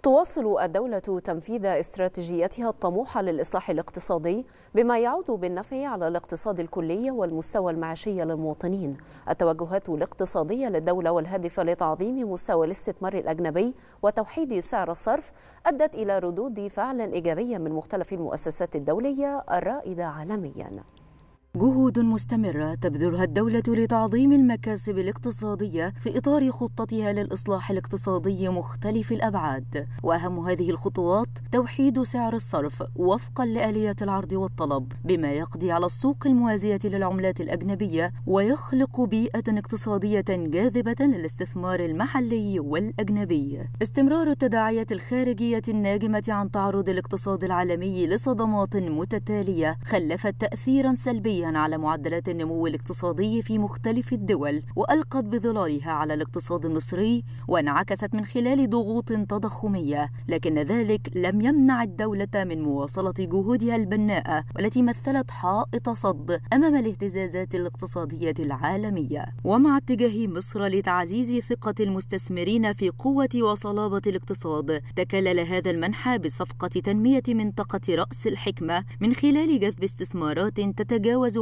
تواصل الدولة تنفيذ استراتيجيتها الطموحة للإصلاح الاقتصادي بما يعود بالنفع على الاقتصاد الكلي والمستوى المعيشي للمواطنين. التوجهات الاقتصادية للدولة والهادفة لتعظيم مستوى الاستثمار الأجنبي وتوحيد سعر الصرف أدت إلى ردود فعل إيجابية من مختلف المؤسسات الدولية الرائدة عالمياً. جهود مستمرة تبذلها الدولة لتعظيم المكاسب الاقتصادية في إطار خطتها للإصلاح الاقتصادي مختلف الأبعاد، وأهم هذه الخطوات توحيد سعر الصرف وفقا لآلية العرض والطلب بما يقضي على السوق الموازية للعملات الأجنبية ويخلق بيئة اقتصادية جاذبة للاستثمار المحلي والأجنبي. استمرار التداعيات الخارجية الناجمة عن تعرض الاقتصاد العالمي لصدمات متتالية خلفت تأثيرا سلبيا على معدلات النمو الاقتصادي في مختلف الدول، وألقت بظلالها على الاقتصاد المصري وانعكست من خلال ضغوط تضخمية، لكن ذلك لم يمنع الدولة من مواصلة جهودها البناءة والتي مثلت حائط صد أمام الاهتزازات الاقتصادية العالمية. ومع اتجاه مصر لتعزيز ثقة المستثمرين في قوة وصلابة الاقتصاد، تكلل هذا المنحى بصفقة تنمية منطقة رأس الحكمة من خلال جذب استثمارات تتجاوز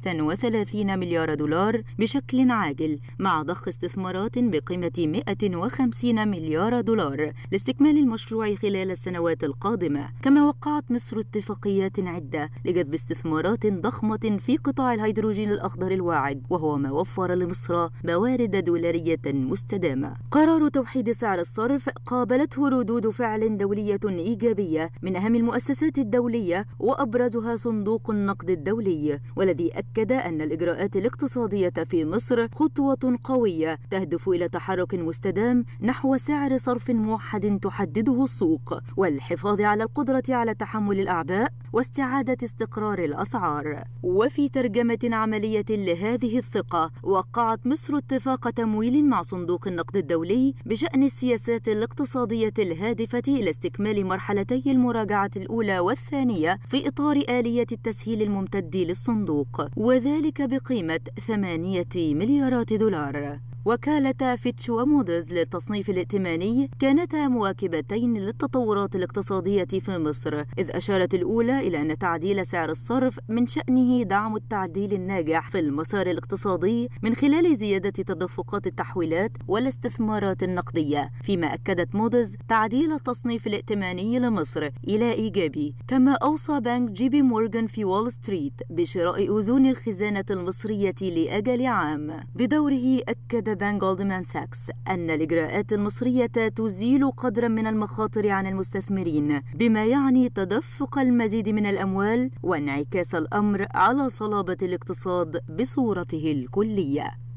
35 مليار دولار بشكل عاجل، مع ضخ استثمارات بقيمة 150 مليار دولار لاستكمال المشروع خلال السنوات القادمة. كما وقعت مصر اتفاقيات عدة لجذب استثمارات ضخمة في قطاع الهيدروجين الأخضر الواعد، وهو ما وفر لمصر موارد دولارية مستدامة. قرار توحيد سعر الصرف قابلته ردود فعل دولية إيجابية من أهم المؤسسات الدولية وأبرزها صندوق النقد الدولي، والذي أكد أن الإجراءات الاقتصادية في مصر خطوة قوية تهدف إلى تحرك مستدام نحو سعر صرف موحد تحدده السوق والحفاظ على القدرة على تحمل الأعباء واستعادة استقرار الأسعار. وفي ترجمة عملية لهذه الثقة، وقعت مصر اتفاق تمويل مع صندوق النقد الدولي بشأن السياسات الاقتصادية الهادفة إلى استكمال مرحلتي المراجعة الأولى والثانية في إطار آلية التسهيل الممتد للصندوق، وذلك بقيمة 8 مليارات دولار. وكالتا فيتش وموديز للتصنيف الائتماني كانتا مواكبتين للتطورات الاقتصادية في مصر، إذ أشارت الأولى إلى أن تعديل سعر الصرف من شأنه دعم التعديل الناجح في المسار الاقتصادي من خلال زيادة تدفقات التحويلات والاستثمارات النقدية، فيما أكدت موديز تعديل التصنيف الائتماني لمصر إلى إيجابي. كما أوصى بنك جي بي مورغان في وول ستريت بشراء أذون الخزانة المصرية لأجل عام. بدوره أكد بنك جولدمان ساكس أن الإجراءات المصرية تزيل قدرا من المخاطر عن المستثمرين، بما يعني تدفق المزيد من الأموال وانعكاس الأمر على صلابة الاقتصاد بصورته الكلية.